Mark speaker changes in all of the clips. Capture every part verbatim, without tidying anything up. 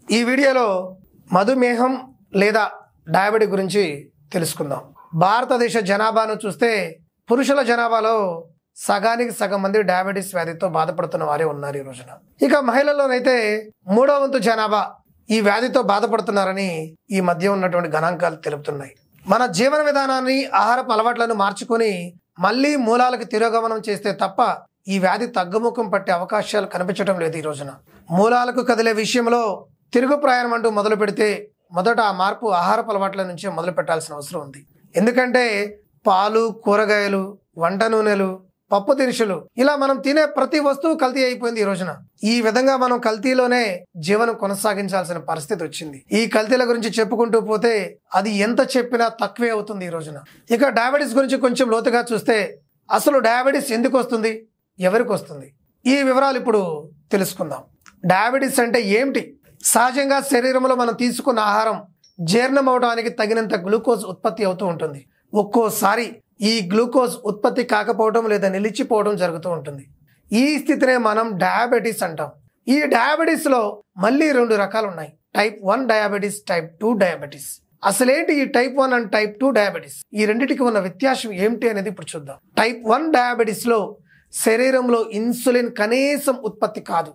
Speaker 1: ఈ వీడియోలో మధుమేహం లేదా డయాబెటిస్ గురించి తెలుసుకుందాం. భారతదేశ జనాభాను చూస్తే పురుషుల జనాభాలో సగానికి సగం మంది డయాబెటిస్ వ్యాధితో బాధపడుతున్న వారే ఉన్నారు ఈ రోజున. ఇక మహిళల్లోనైతే మూడో వంతు జనాభా ఈ వ్యాధితో బాధపడుతున్నారని ఈ మధ్య ఉన్నటువంటి గణాంకాలు తెలుపుతున్నాయి. మన జీవన విధానాన్ని, ఆహారపు అలవాట్లను మార్చుకొని మళ్ళీ మూలాలకు తిరోగమనం చేస్తే తప్ప ఈ వ్యాధి తగ్గుముఖం పట్టే అవకాశాలు కనిపించడం లేదు. ఈ రోజున మూలాలకు కదిలే విషయంలో తిరుగు ప్రయాణం అంటూ మొదలు పెడితే మొదట ఆ మార్పు ఆహారపు అలవాట్ల నుంచే మొదలు పెట్టాల్సిన అవసరం ఉంది. ఎందుకంటే పాలు, కూరగాయలు, వంట నూనెలు, పప్పు దినుసులు ఇలా మనం తినే ప్రతి వస్తువు కల్తీ అయిపోయింది ఈ రోజున. ఈ విధంగా మనం కల్తీలోనే జీవనం కొనసాగించాల్సిన పరిస్థితి వచ్చింది. ఈ కల్తీల గురించి చెప్పుకుంటూ పోతే అది ఎంత చెప్పినా తక్కువే అవుతుంది ఈ రోజున. ఇక డయాబెటిస్ గురించి కొంచెం లోతుగా చూస్తే అసలు డయాబెటిస్ ఎందుకు వస్తుంది, ఎవరికి వస్తుంది, ఈ వివరాలు ఇప్పుడు తెలుసుకుందాం. డయాబెటిస్ అంటే ఏమిటి? సహజంగా శరీరంలో మనం తీసుకున్న ఆహారం జీర్ణం అవడానికి తగినంత గ్లూకోజ్ ఉత్పత్తి అవుతూ ఉంటుంది. ఒక్కోసారి ఈ గ్లూకోజ్ ఉత్పత్తి కాకపోవడం లేదా నిలిచిపోవడం జరుగుతూ ఉంటుంది. ఈ స్థితినే మనం డయాబెటిస్ అంటాం. ఈ డయాబెటిస్లో మళ్ళీ రెండు రకాలు ఉన్నాయి. Type one diabetes, type two diabetes. అసలేంటి ఈ type one and type two diabetes? ఈ రెండింటికి ఉన్న వ్యత్యాసం ఏమిటి అనేది ఇప్పుడు చూద్దాం. టైప్ వన్ డయాబెటిస్లో శరీరంలో ఇన్సులిన్ కనీసం ఉత్పత్తి కాదు.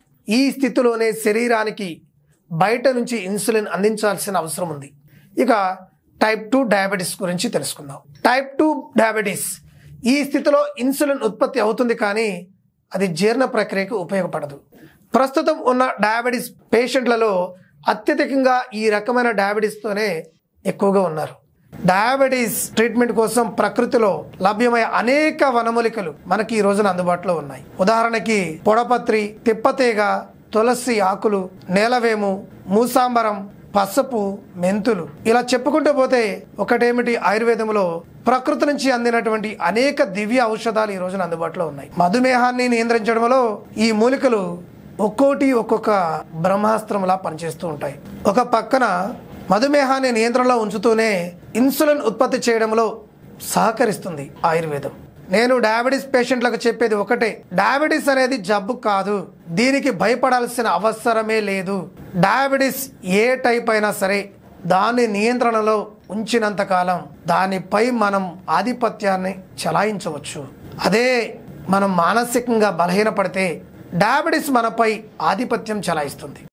Speaker 1: ఈ స్థితిలోనే శరీరానికి బయట నుంచి ఇన్సులిన్ అందించాల్సిన అవసరం ఉంది. ఇక టైప్ టూ డయాబెటిస్ గురించి తెలుసుకుందాం. టైప్ టూ డయాబెటిస్ ఈ స్థితిలో ఇన్సులిన్ ఉత్పత్తి అవుతుంది, కానీ అది జీర్ణ ప్రక్రియకు ఉపయోగపడదు. ప్రస్తుతం ఉన్న డయాబెటిస్ పేషెంట్లలో అత్యధికంగా ఈ రకమైన డయాబెటిస్తోనే ఎక్కువగా ఉన్నారు. డయాబెటిస్ ట్రీట్మెంట్ కోసం ప్రకృతిలో లభ్యమయ్యే అనేక వనమూలికలు మనకి ఈ రోజున అందుబాటులో ఉన్నాయి. ఉదాహరణకి పొడపత్రి, తిప్పతీగ, తులసి ఆకులు, నేలవేము, మూసాంబరం, పసుపు, మెంతులు ఇలా చెప్పుకుంటూ పోతే ఒకటేమిటి, ఆయుర్వేదంలో ప్రకృతి నుంచి అందినటువంటి అనేక దివ్య ఔషధాలు ఈ రోజున అందుబాటులో ఉన్నాయి. మధుమేహాన్ని నియంత్రించడంలో ఈ మూలికలు ఒక్కోటి ఒక్కొక్క బ్రహ్మాస్త్రంలా పనిచేస్తూ ఉంటాయి. ఒక పక్కన మధుమేహాన్ని నియంత్రణలో ఉంచుతూనే ఇన్సులిన్ ఉత్పత్తి చేయడంలో సహకరిస్తుంది ఆయుర్వేదం. నేను డయాబెటిస్ పేషెంట్లకు చెప్పేది ఒకటే, డయాబెటిస్ అనేది జబ్బు కాదు, దీనికి భయపడాల్సిన అవసరమే లేదు. డయాబెటిస్ ఏ టైప్ అయినా సరే దాన్ని నియంత్రణలో ఉంచినంత కాలం దానిపై మనం ఆధిపత్యాన్ని చలాయించవచ్చు. అదే మనం మానసికంగా బలహీనపడితే డయాబెటిస్ మనపై ఆధిపత్యం చలాయిస్తుంది.